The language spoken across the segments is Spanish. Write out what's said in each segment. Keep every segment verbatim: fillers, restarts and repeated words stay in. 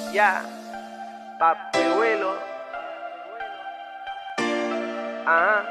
Ya, Papi Willow. Ajá.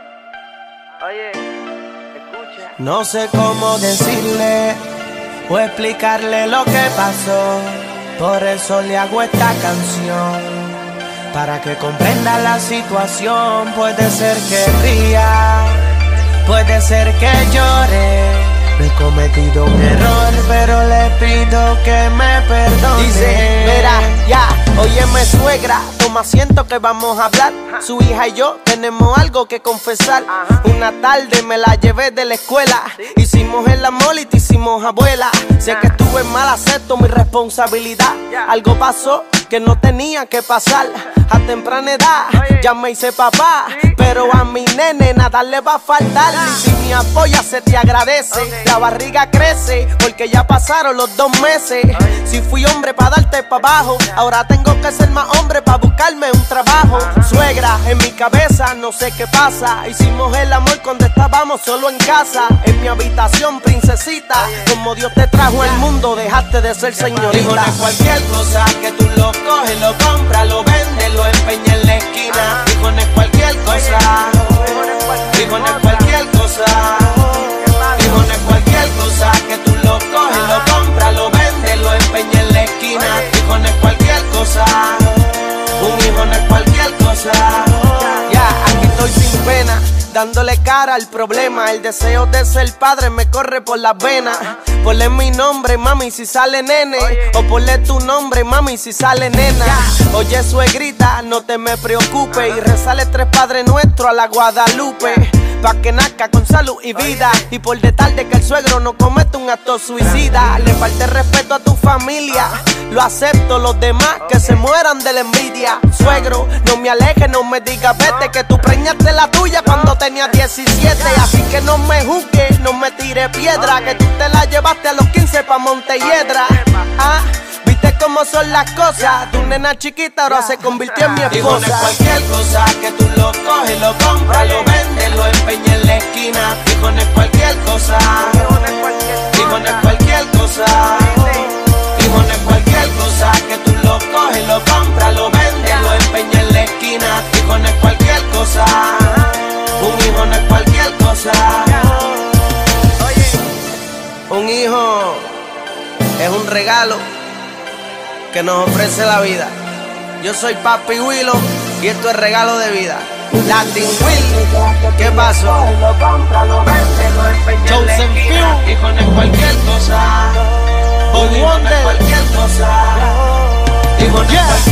Oye, escucha. No sé cómo decirle o explicarle lo que pasó. Por eso le hago esta canción, para que comprenda la situación. Puede ser que ría, puede ser que llore. He cometido un error, pero le pido que me perdone. Dice, mira, ya, óyeme suegra, toma asiento que vamos a hablar. Su hija y yo tenemos algo que confesar. Una tarde me la llevé de la escuela, hicimos el amor y te hicimos abuela. Sé que estuve mal, acepto mi responsabilidad. Algo pasó que no tenía que pasar. A temprana edad ya me hice papá, pero a mi nene nada le va a faltar. Y si me apoya se te agradece. La barriga crece porque ya pasaron los dos meses. Si fui hombre para darte pa' abajo, ahora tengo que ser más hombre para buscarme un trabajo. Suegra, en mi cabeza no sé qué pasa. Hicimos el amor cuando estábamos solo en casa. En mi habitación, princesita, como Dios te trajo al mundo, dejaste de ser señorita. Dijo, no es cualquier cosa que tú lo coges, lo compras, lo vendes, lo empeñas en la esquina. Dijo, no es cualquier cosa. Dijo, no es cualquier cosa. Dijo, no es cualquier cosa que tú lo coges, lo compras, lo vendes, lo empeñas en la esquina. Dijo, no es cualquier cosa. Un hijo no es cualquier cosa. Ya, aquí estoy sin pena, dándole cara al problema. El deseo de ser padre me corre por las venas. Ponle mi nombre, mami, si sale nene. O ponle tu nombre, mami, si sale nena. Oye, suegrita, no te me preocupes. Y rezale tres padres nuestros a la Guadalupe, pa' que nazca con salud y vida. Y por detrás de que el suegro no cometa un acto suicida. Le falte respeto a tu familia, lo acepto, los demás que se mueran de la envidia. Suegro, no me alejes, no me digas vete, que tú preñaste la tuya cuando tenía diecisiete. Así que no me juzgues, no me tires piedra, que tú te la llevaste a los quince pa' Montelledra. Ah, viste cómo son las cosas. Tu nena chiquita ahora se convirtió en mi esposa. Dijo, no es cualquier cosa que tú lo coges, lo compras, lo vendes, lo empeñas en la esquina. Dijo, no es cualquier cosa. Dijo, no es cualquier cosa. Dijo, no es cualquier cosa que tú lo coges, lo compras, lo vendes, lo empeñas en la esquina. Dijo, no es cualquier cosa. Un hijo no es cualquier cosa. Un hijo es un regalo que nos ofrece la vida. Yo soy Papi Willow y esto es regalo de vida. Latin Will, ¿qué pasó? Chosen Few, hijo no es cualquier cosa. Un hijo no es cualquier cosa. Hijo no es cualquier cosa.